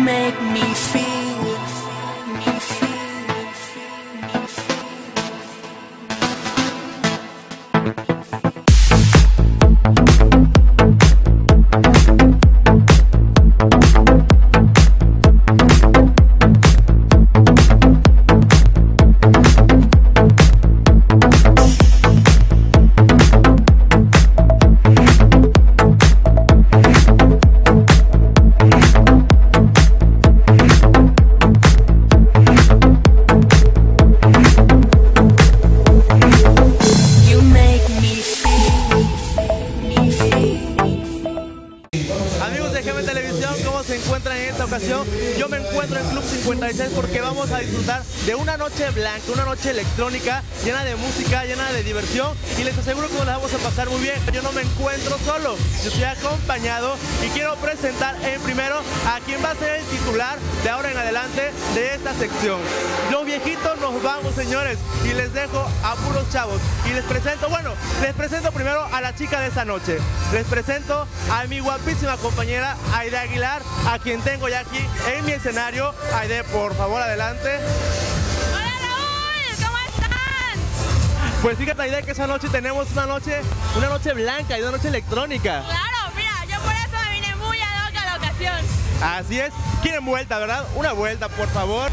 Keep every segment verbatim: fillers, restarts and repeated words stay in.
make me feel, me feel. Yo me encuentro en Club cincuenta y seis porque vamos a disfrutar de una noche blanca, una noche electrónica llena de música, llena de diversión, y les aseguro que nos la vamos a pasar muy bien. Yo no me encuentro solo, yo estoy acompañado y quiero presentar en primero a quien va a ser el titular de ahora en adelante de esta sección. Los viejitos nos vamos, señores, y les dejo a puros chavos y les presento, bueno, les presento primero a la chica de esta noche. Les presento a mi guapísima compañera Aide Aguilar, a quien tengo ya aquí en mi escenario. Aide, por favor, adelante. Hola Raúl, ¿cómo están? Pues fíjate, Aide, que esa noche tenemos una noche, una noche blanca y una noche electrónica. Claro, mira, yo por eso me vine muy ad hoc a la ocasión. Así es. ¿Quieren vuelta, verdad? Una vuelta, por favor.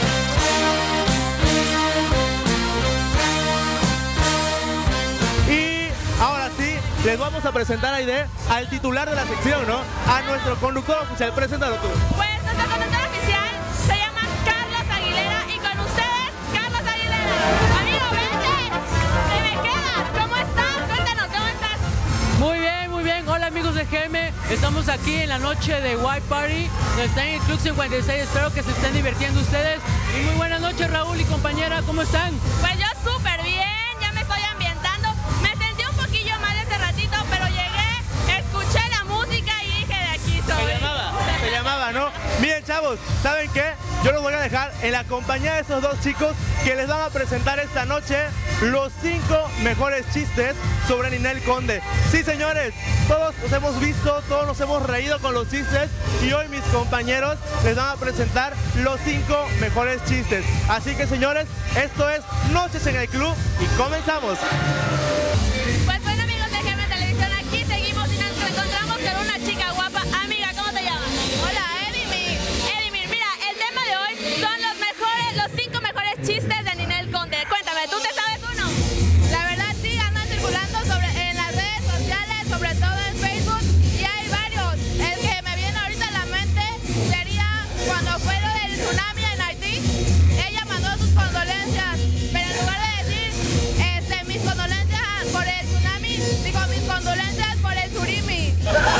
Y ahora sí, les vamos a presentar a Aide, al titular de la sección, ¿no? A nuestro conductor oficial. Preséntalo tú. Pues nuestro conductor oficial se llama Carlos Aguilera y con ustedes, Carlos Aguilera. Amigo, vente, ¿te me quedas? ¿Cómo estás? Cuéntanos, ¿cómo estás? Muy bien, muy bien. Hola amigos de G M, estamos aquí en la noche de White Party, están en el Club cincuenta y seis, espero que se estén divirtiendo ustedes. Y muy buenas noches, Raúl y compañera, ¿cómo están? Pues yo súper bien, ya me estoy ambientando, me sentí un poquillo mal este ratito, pero llegué, escuché la música y dije, de aquí soy. Se llamaba, se llamaba, ¿no? Miren, chavos, ¿saben qué? Yo los voy a dejar en la compañía de esos dos chicos que les van a presentar esta noche los cinco mejores chistes sobre Ninel Conde. Sí, señores, todos los hemos visto, todos nos hemos reído con los chistes y hoy mis compañeros les van a presentar los cinco mejores chistes. Así que, señores, esto es Noches en el Club y comenzamos. Pues bueno, amigos de G M Televisión, aquí seguimos y nos encontramos con una chica guapa. Amiga, ¿cómo te llamas? Hola, Edimir. Edimir, mira, el tema de hoy son los mejores, los cinco mejores chistes de Ninel Conde. Cuéntame, ¿tú te sabes uno? La verdad sí, andan circulando sobre, en las redes sociales, sobre todo en Facebook, y hay varios. El que me viene ahorita a la mente sería cuando fue lo del tsunami en Haití. Ella mandó sus condolencias, pero en lugar de decir este, mis condolencias por el tsunami, digo mis condolencias por el surimi.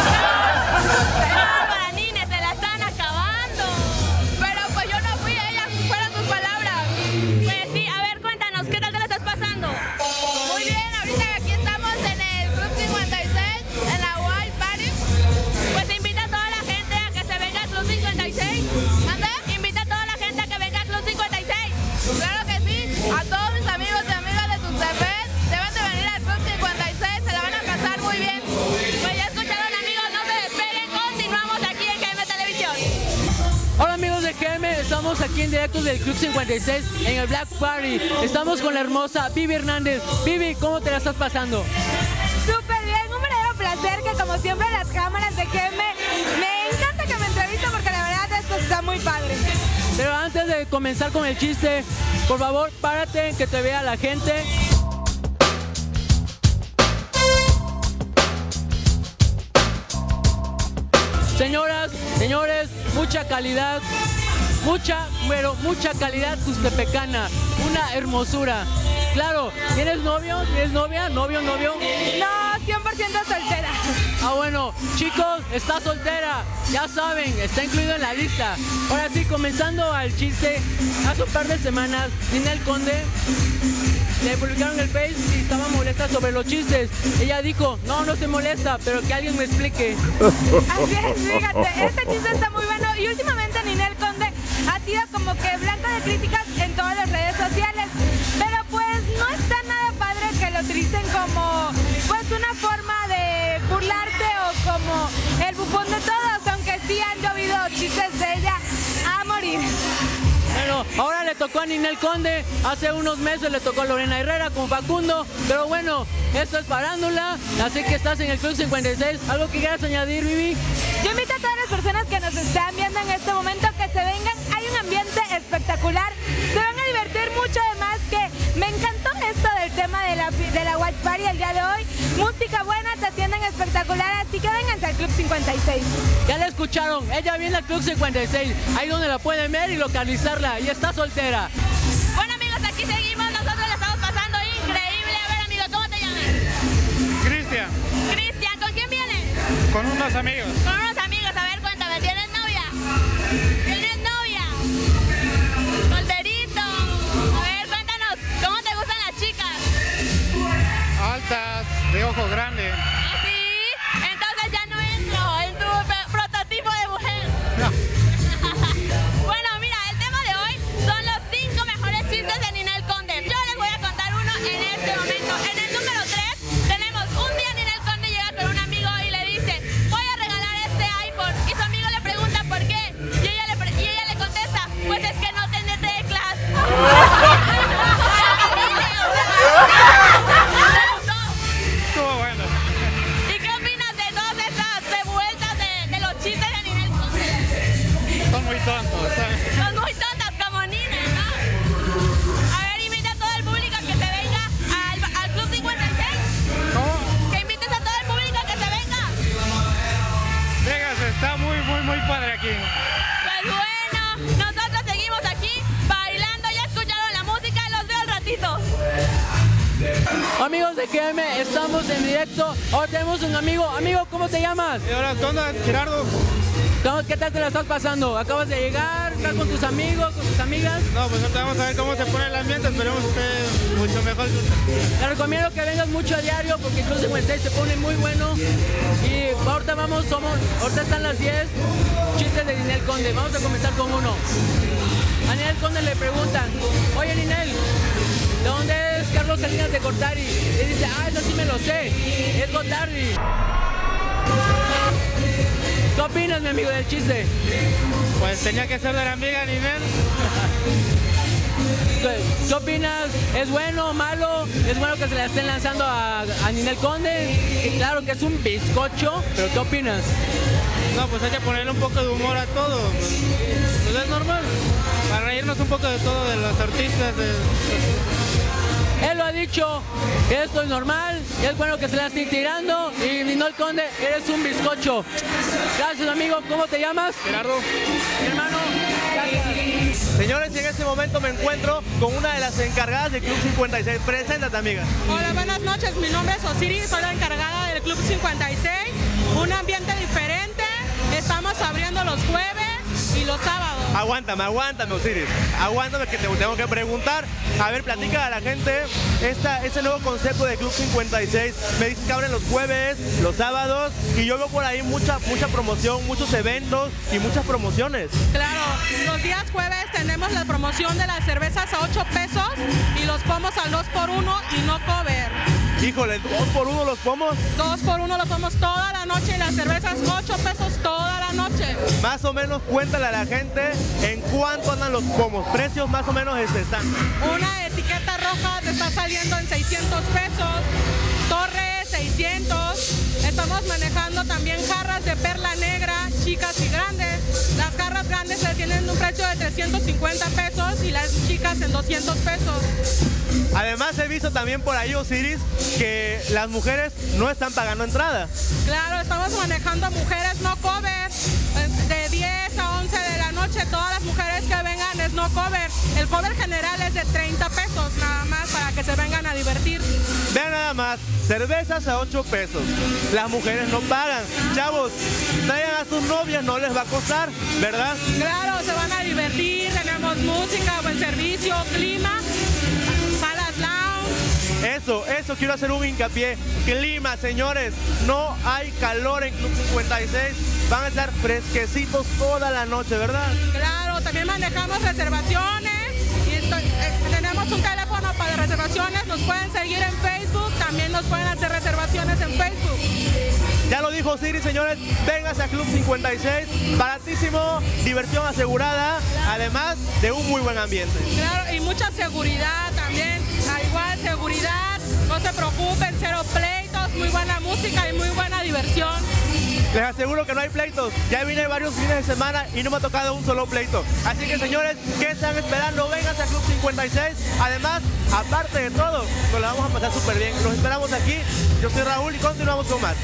Para Nine, se la están acabando. Pero pues yo no fui, ellas fueron sus palabras. Pues sí, a ver, cuéntanos, ¿qué tal te la estás pasando? Muy bien, ahorita aquí estamos en el Club cincuenta y seis, en la Wild Party. Pues invita a toda la gente a que se venga al Club cincuenta y seis. ¿Anda? Invita a toda la gente a que venga al Club cincuenta y seis. Claro que sí, a todos mis amigos y amigas de tus T Vs deben de venir al Club cincuenta y seis, se la van a pasar muy bien. Pues ya escucharon, amigos, no se despeguen, continuamos aquí en G M Televisión. Hola amigos de G M, estamos aquí en directo del Club cincuenta y seis en el Black Party. Estamos con la hermosa Vivi Hernández. Vivi, ¿cómo te la estás pasando? Súper bien, un verdadero placer que como siempre las cámaras de G M me encanta que me entrevisten porque la verdad esto está muy padre. Pero antes de comenzar con el chiste, por favor, párate, que te vea la gente. Señoras, señores, mucha calidad, mucha, pero mucha calidad tustepecana, una hermosura. Claro, ¿tienes novio? ¿Tienes novia? ¿Novio, novio? No, cien por ciento soltera. Ah, bueno, chicos, está soltera, ya saben, está incluido en la lista. Ahora sí, comenzando al chiste, hace un par de semanas, Ninel Conde le publicaron el Face y estaba molesta sobre los chistes. Ella dijo, no, no se molesta, pero que alguien me explique. Así es, fíjate, este chiste está muy bueno y últimamente Ninel Conde ha sido como que blanca de críticas en todas las redes sociales, pero pues no está nada padre que lo utilicen como pues una forma de burlarse o como el bufón de todos, aunque sí han llovido chistes de ella Ahora le tocó a Ninel Conde, hace unos meses le tocó a Lorena Herrera con Facundo, pero bueno, esto es farándula, así que estás en el Club cincuenta y seis. ¿Algo que quieras añadir, Vivi? Yo invito a todas las personas que nos están viendo en este momento que se vengan. Hay un ambiente espectacular, se van a divertir mucho. Además que me encantó esto del tema de la, de la Watch Party el día de hoy. Música buena, te atienden espectacular, así que vénganse al Club cincuenta y seis. Ya la escucharon, ella viene al Club cincuenta y seis, ahí donde la pueden ver y localizarla, y está soltera. Bueno amigos, aquí seguimos, nosotros la estamos pasando increíble. A ver amigo, ¿cómo te llamas? Cristian, Cristian, ¿con quién vienes? con unos amigos. Con unos amigos, a ver, cuéntame, ¿tienes novia? ¿Tienes novia? Solterito. A ver, cuéntanos, ¿cómo te gustan las chicas? Altas, de ojo grande. ¿Sí? Entonces ya no entro en tu pro- prototipo de mujer. No. Bueno, mira, el tema de hoy son los cinco mejores chistes de Ninel Conde. Yo les voy a contar uno en este momento. En el número tres tenemos un día Ninel Conde llega con un amigo y le dice, voy a regalar este iPhone. Y su amigo le pregunta por qué. Y ella le, pre- y ella le contesta, pues es que no tiene teclas. Estuvo bueno. ¿Y qué opinas de todas esas revueltas de, de los chistes de Ninel Conde? Son muy tontos. ¿sabes? Son muy tontas como Nina, ¿no? A ver, invita a todo el público que se venga al, al Club cincuenta y seis. ¿Cómo? Que invites a todo el público que se venga. Vegas está muy, muy, muy padre aquí. Pues bueno, nosotros seguimos aquí bailando. Ya escucharon la música, los veo al ratito. Amigos de G M, estamos en directo, ahora tenemos un amigo. Amigo, ¿cómo te llamas? Y ahora, ¿qué onda, Gerardo? ¿Cómo- ¿Qué tal te la estás pasando? ¿Acabas de llegar? ¿Estás con tus amigos, con tus amigas? No, pues ahorita vamos a ver cómo se pone el ambiente. Esperemos que esté mucho mejor. Te recomiendo que vengas mucho a diario porque el Club cincuenta y seis se pone muy bueno. Y ahorita vamos, somos, ahorita están las diez chistes de Ninel Conde. Vamos a comenzar con uno. A Ninel Conde le preguntan, oye Ninel, ¿de dónde es Carlos Salinas de Gortari? Y dice, ah, eso sí me lo sé, es Gortari. ¿Qué opinas, mi amigo, del chiste? Pues tenía que ser de la amiga Ninel. ¿Qué, qué opinas? ¿Es bueno o malo? ¿Es bueno que se la estén lanzando a, a Ninel Conde? Que claro que es un bizcocho, pero ¿qué opinas? No, pues hay que ponerle un poco de humor a todo. Pues, pues es normal. Para reírnos un poco de todo, de los artistas. De... Él lo ha dicho, que esto es normal, y es bueno que se la estén tirando. Y Ninel Conde, eres un bizcocho. Gracias, amigo. ¿Cómo te llamas? Gerardo. Mi hermano. Gracias. Señores, y en este momento me encuentro con una de las encargadas del Club cincuenta y seis. Preséntate, amiga. Hola, buenas noches. Mi nombre es Osiris, soy la encargada del Club cincuenta y seis. Un ambiente diferente. Estamos abriendo los jueves y los sábados. Aguántame, aguántame, Osiris. Aguántame que te tengo que preguntar. A ver, platica a la gente esta, este nuevo concepto de Club cincuenta y seis. Me dices que abren los jueves, los sábados, y yo veo por ahí mucha, mucha promoción, muchos eventos y muchas promociones. Claro, los días jueves tenemos la promoción de las cervezas a ocho pesos y los pomos al dos por uno y no cover. Híjole, dos por uno los pomos. dos por uno los pomos toda la noche y las cervezas ocho pesos toda la noche. Más o menos cuéntale a la gente en cuánto andan los pomos. Precios más o menos este, están. Una etiqueta roja te está saliendo en seiscientos pesos, torre seiscientos. Estamos manejando también jarras de perla negra, chicas y grandes. Las jarras grandes se tienen un precio de trescientos cincuenta pesos y las chicas en doscientos pesos. Además he visto también por ahí, Osiris, que las mujeres no están pagando entrada. Claro, estamos manejando mujeres no cover, de diez a once de la noche. Todas las mujeres que vengan es no cover. El cover general es de treinta pesos nada más para que se vengan a divertir. Vean nada más, cervezas a ocho pesos. Las mujeres no pagan. Chavos, traigan a sus novias, no les va a costar, ¿verdad? Claro, se van a divertir, tenemos música, buen servicio, clima, salas lounge. Eso, eso, quiero hacer un hincapié. Clima, señores, no hay calor en Club cincuenta y seis. Van a estar fresquecitos toda la noche, ¿verdad? Claro, también manejamos reservaciones y esto- eh, tenemos un teléfono para reservaciones. Nos pueden seguir en Facebook, también nos pueden hacer reservaciones en Facebook. Ya lo dijo Siri, señores, vénganse a Club cincuenta y seis, baratísimo, diversión asegurada, además de un muy buen ambiente. Claro, y mucha seguridad también, al igual seguridad, no se preocupen, cero pleitos, muy buena música y muy buena diversión. Les aseguro que no hay pleitos, ya vine varios fines de semana y no me ha tocado un solo pleito. Así que señores, ¿qué están esperando? Vénganse a Club cincuenta y seis, además, aparte de todo, nos la vamos a pasar súper bien. Los esperamos aquí, yo soy Raúl y continuamos con más.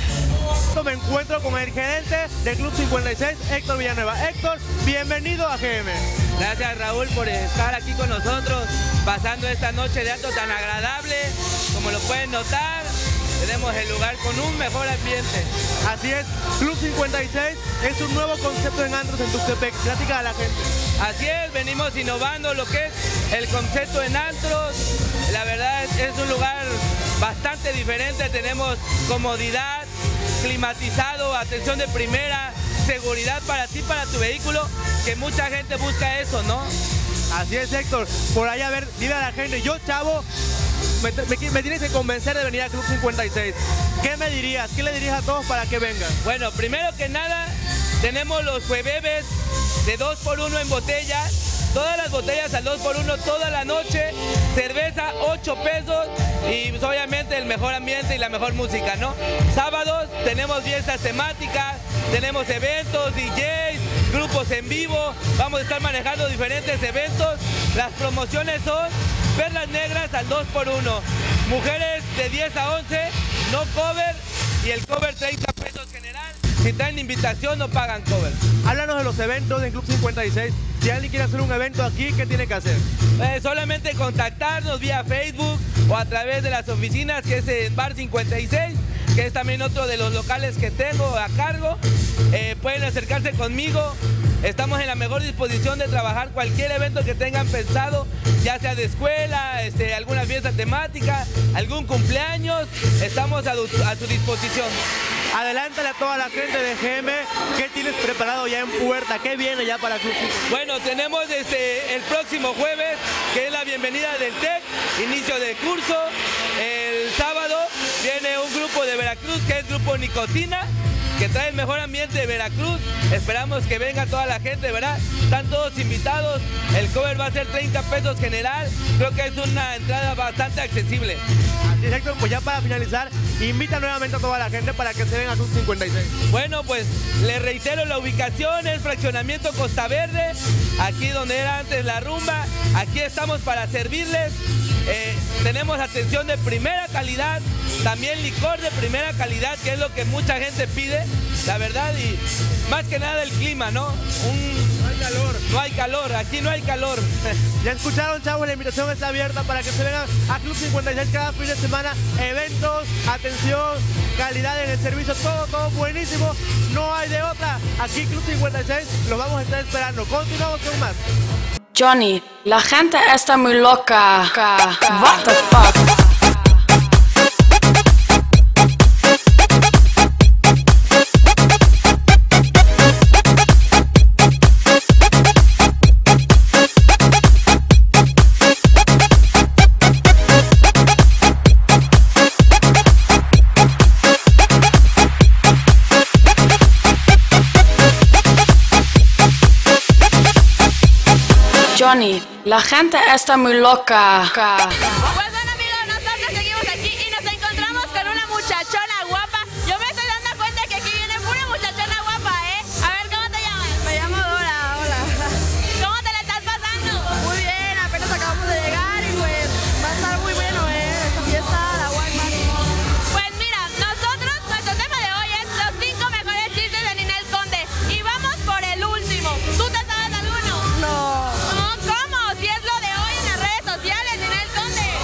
Me encuentro con el gerente de Club cincuenta y seis, Héctor Villanueva. Héctor, bienvenido a G M. Gracias Raúl por estar aquí con nosotros, pasando esta noche de antro tan agradable. Como lo pueden notar, tenemos el lugar con un mejor ambiente. Así es, Club cincuenta y seis es un nuevo concepto en antros en Tuxtepec. Platica a la gente. Así es, venimos innovando lo que es el concepto en antros. La verdad es, es un lugar bastante diferente, tenemos comodidad, climatizado, atención de primera, seguridad para ti, para tu vehículo, que mucha gente busca eso, ¿no? Así es, Héctor. Por ahí, a ver, dile a la gente, yo, chavo, me, me, me tienes que convencer de venir a Club cincuenta y seis. ¿Qué me dirías? ¿Qué le dirías a todos para que vengan? Bueno, primero que nada, tenemos los juebebes de dos por uno en botella. Todas las botellas al dos por uno toda la noche, cerveza ocho pesos y pues, obviamente el mejor ambiente y la mejor música, ¿no? Sábados tenemos fiestas temáticas, tenemos eventos, D Js, grupos en vivo, vamos a estar manejando diferentes eventos. Las promociones son perlas negras al dos por uno, mujeres de diez a once, no cover y el cover treinta pesos general. Si traen invitación no pagan cover. Háblanos de los eventos en Club cincuenta y seis. Si alguien quiere hacer un evento aquí, ¿qué tiene que hacer? Eh, solamente contactarnos vía Facebook o a través de las oficinas, que es en Bar cincuenta y seis, que es también otro de los locales que tengo a cargo. Eh, pueden acercarse conmigo. Estamos en la mejor disposición de trabajar cualquier evento que tengan pensado, ya sea de escuela, este, alguna fiesta temática, algún cumpleaños, estamos a, a su disposición. Adelántale a toda la gente de G M, ¿qué tienes preparado ya en puerta? ¿Qué viene ya para Club cincuenta y seis? Bueno, tenemos este, el próximo jueves, que es la bienvenida del T E C, inicio de curso. El sábado viene un grupo de Veracruz, que es Grupo Nicotina, que trae el mejor ambiente de Veracruz. Esperamos que venga toda la gente, ¿verdad? Están todos invitados. El cover va a ser treinta pesos general. Creo que es una entrada bastante accesible. Así es, Héctor, pues ya para finalizar, invita nuevamente a toda la gente para que se venga a Club cincuenta y seis. Bueno, pues les reitero, la ubicación es Fraccionamiento Costa Verde, aquí donde era antes la rumba. Aquí estamos para servirles. Eh, tenemos atención de primera calidad, también licor de primera calidad, que es lo que mucha gente pide, la verdad, y más que nada el clima, ¿no? Un, no hay calor. No hay calor, aquí no hay calor. Ya escucharon, chavos, la invitación está abierta para que se vengan a Club cincuenta y seis cada fin de semana. Eventos, atención, calidad en el servicio, todo, todo buenísimo. No hay de otra. Aquí Club cincuenta y seis, los vamos a estar esperando. Continuamos con más. Johnny, la gente está muy loca. What the fuck? Johnny, la gente está muy loca. Pues bueno amigos, nosotros seguimos aquí y nos encontramos con una muchachona guapa. Yo me estoy dando cuenta que aquí viene pura muchachona guapa, ¿eh? A ver, ¿cómo te llamas? Me llamo Dora, hola. ¿Cómo te la estás pasando? Muy bien, apenas acabamos de llegar y pues va a estar muy bueno, ¿eh? Esta fiesta, la Walmart. Pues mira, nosotros, nuestro tema de hoy es los cinco mejores chistes de Ninel Conde. Y vamos por el último. ¿Tú te sabes alguno? No. No, ¿cómo? Si es lo de hoy en las redes sociales, Ninel Conde.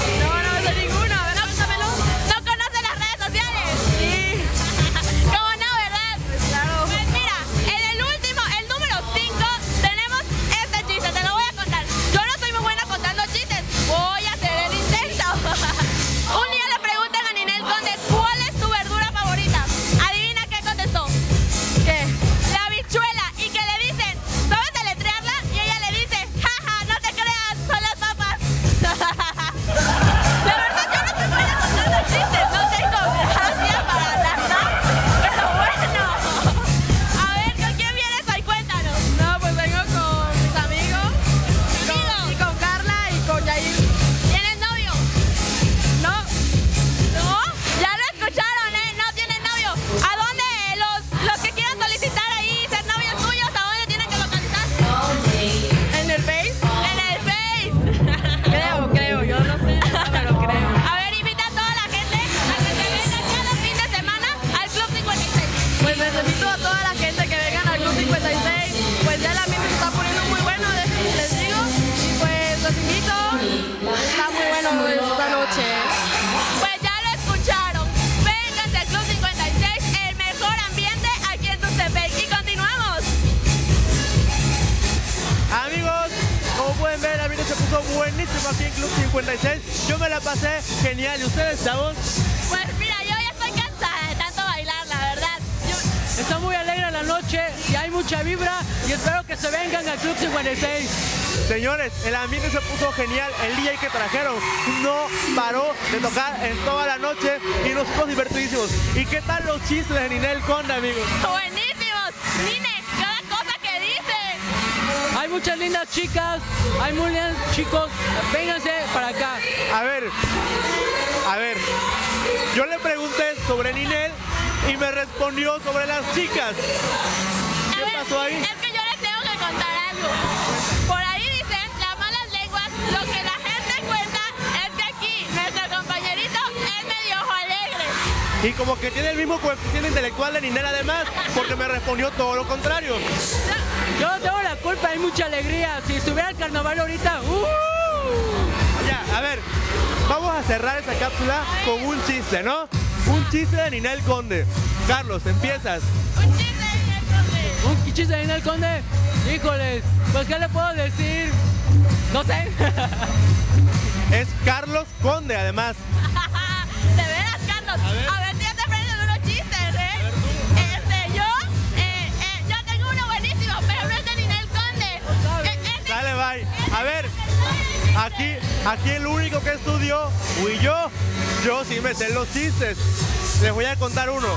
buenísimo aquí en Club cincuenta y seis. Yo me la pasé genial. ¿Y ustedes, chavos? Pues mira, yo ya estoy cansada de tanto bailar, la verdad. Yo... Está muy alegre la noche y hay mucha vibra y espero que se vengan al Club cincuenta y seis. Señores, el ambiente se puso genial. El D J que trajeron no paró de tocar en toda la noche y nos fuimos divertidísimos. ¿Y qué tal los chistes de Ninel Conde, amigos? Buenísimos. Nine, cada cosa que dice. Hay muchas lindas chicas, hay muy lindos chicos. Vénganse para acá. A ver, a ver. Yo le pregunté sobre Ninel y me respondió sobre las chicas. ¿Qué A ver, pasó ahí? Es que yo les tengo que contar algo. Por ahí dicen las malas lenguas, lo que la gente cuenta es que aquí nuestro compañerito es medio ojo alegre. Y como que tiene el mismo coeficiente intelectual de Ninel además, porque me respondió todo lo contrario. Yo no tengo la culpa, hay mucha alegría. Si estuviera el carnaval ahorita, ¡uh! Ya, a ver, vamos a cerrar esa cápsula con un chiste, ¿no? Un chiste de Ninel Conde. Carlos, empiezas. Un chiste de Ninel Conde. Un chiste de Ninel Conde. Híjoles, pues ¿qué le puedo decir? No sé. Es Carlos Conde, además. De veras, Carlos. A ver, a ver si ya te aprendes unos chistes, ¿eh? Este, yo, eh, eh, yo tengo uno buenísimo, pero no es de Ninel Conde. Eh, este- Dale, bye. A ver, aquí, aquí el único que estudió fui yo. Yo sí me sé los chistes. Les voy a contar uno.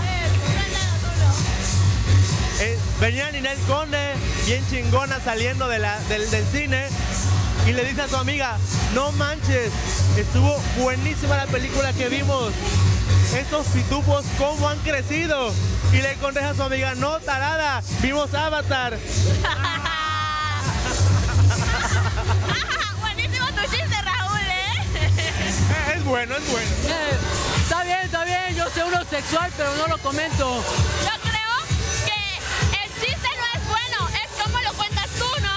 Eh, venía Ninel Conde, bien chingona, saliendo de la, del, del cine, y le dice a su amiga, no manches, estuvo buenísima la película que vimos. Estos pitufos, ¿cómo han crecido? Y le contesta a su amiga, no, tarada, vimos Avatar. Buenísimo tu chiste, Raúl, ¿eh? Eh, Es bueno, es bueno. Eh, está bien, está bien, yo sé uno sexual, pero no lo comento. Yo creo que el chiste no es bueno, es como lo cuentas tú, ¿no?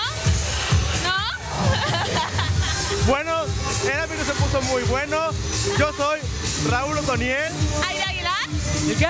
¿No? Bueno, el ambiente se puso muy bueno. Yo soy Raúl Otoniel. ¿Aire Aguilar? ¿Y qué?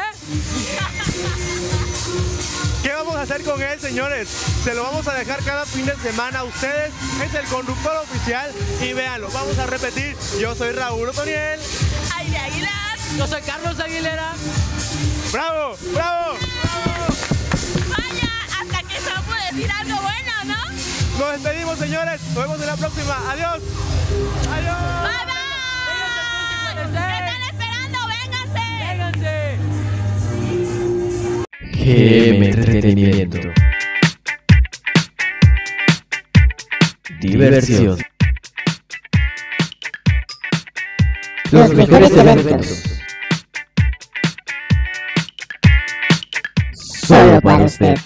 ¿Qué vamos a hacer con él, señores? Se lo vamos a dejar cada fin de semana a ustedes. Es el conductor oficial y véanlo, vamos a repetir. Yo soy Raúl Otoniel. Aire Aguilar. Yo soy Carlos Aguilera. ¡Bravo! ¡Bravo! Vaya, hasta que se puede decir algo bueno, ¿no? Nos despedimos, señores. Nos vemos en la próxima. Adiós. Adiós. Bye bye. ¿Qué están esperando? Vénganse. Vénganse. G M Entretenimiento. Diversión. Los mejores eventos. Solo para usted.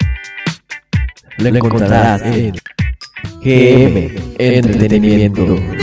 Lo encontrarás en G M Entretenimiento.